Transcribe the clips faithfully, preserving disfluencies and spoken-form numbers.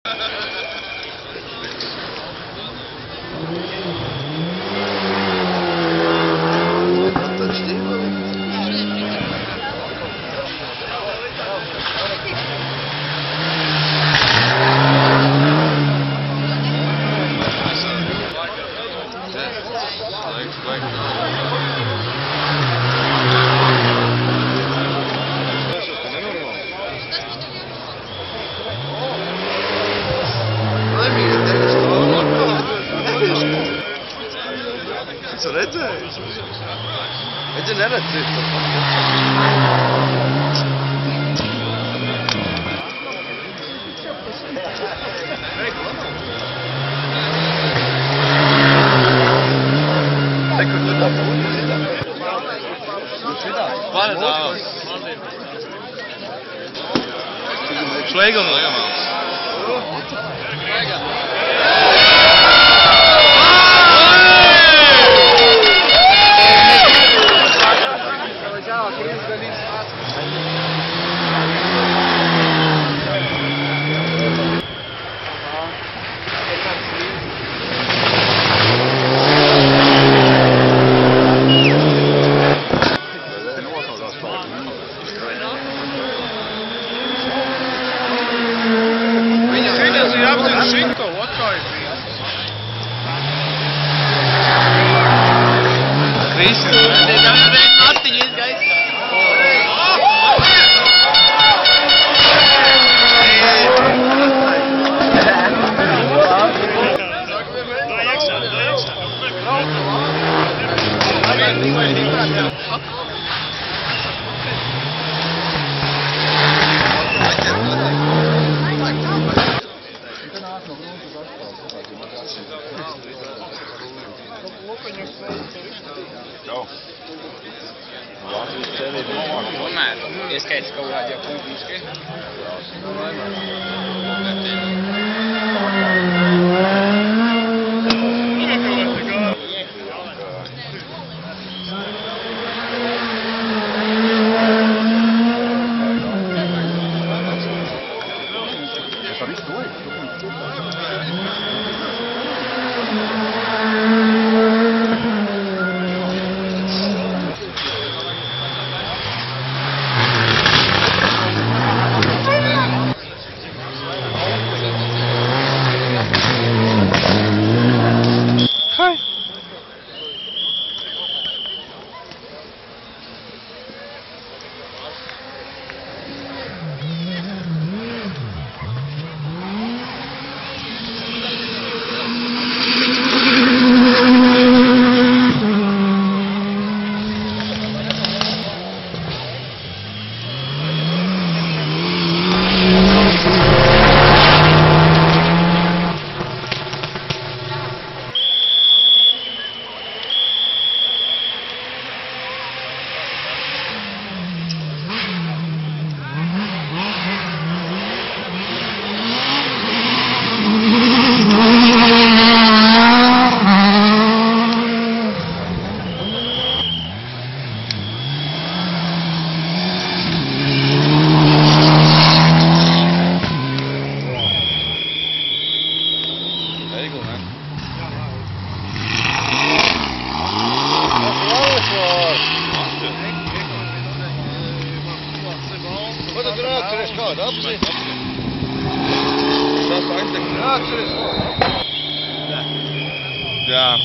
Co redzēji? Redzi, neredzi. Rekur, tu tā būtu šitā. Šitā? Pane dāvā. Šleigam, legam. Šleigam. Tomēr, ieskaits kaut kādi jau publiski. Jā.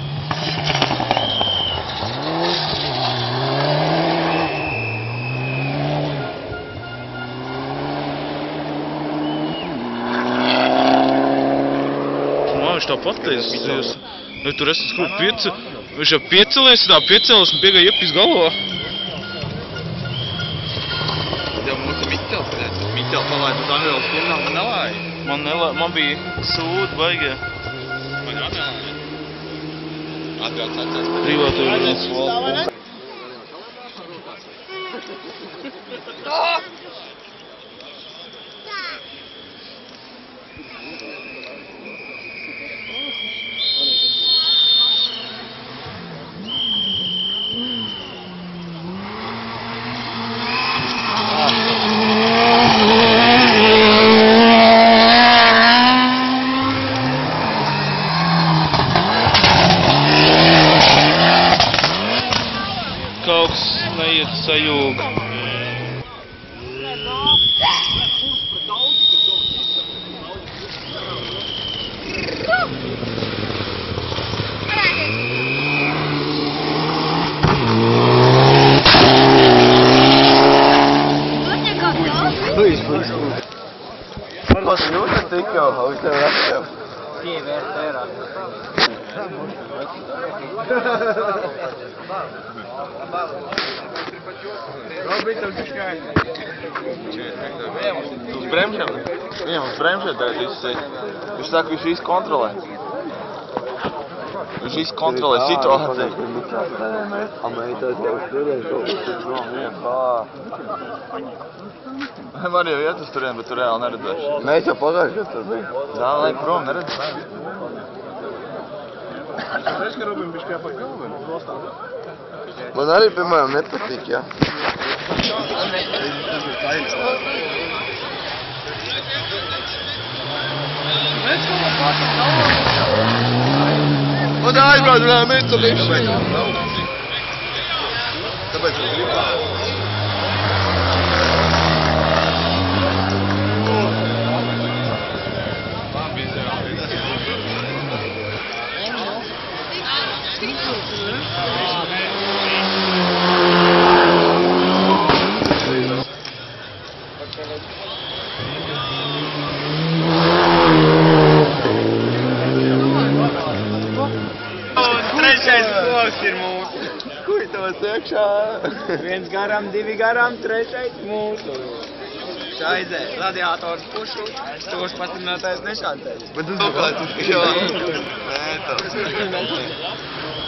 Man viņš tā pateicis, jūs, nu tur esat kaut pieci, viņš jau piecelies, tā piecelis un piegāja iepis galvā. Tev mums ir Mitels, redz, Mitels palaid uz Anreāls filmā, man nelāja. Man nelāja, man bija sūdi baigie. Man atvēlāja. Atvēlāts atcās. Privātu valsts. sajūg. Wat is nu dat ik jou houd en weg. Zie weer verder. Uz bremžiem? Viņam uz bremžiem tagad viss ir. Viņš saka, viņš visu kontrolē. Viņš visu kontrolē situāciju. A mēs tā tev sturēs, kaut kas ir prom vien. Var jau iet uz turien, bet tu reāli neredzēši. Mēs jau pagājuši, kad tur bija. Jā, lai prom neredzēši. Reiz, ka Robim bišķi jāpāk galveni, nostādā. Man arī, piemēram, nepatīk, jā. Man aizbrauc, vēl metu visu. Tāpēc es gribu. Trešais bloks ir mūsu. Kur tavas iekšā? Viens garām, divi garām, trešais mūsu. Šaizē, radiators pušu, stūrs pastiprinātājs nešātais. Bet tas ir kāds, jā. Nē, tas.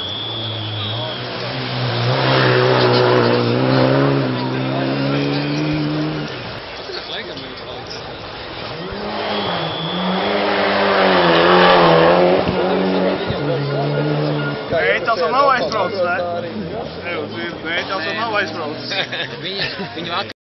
Ētels vēl nav aizbraucis, ne? Nē, Ētels vēl nav aizbraucis. Viņu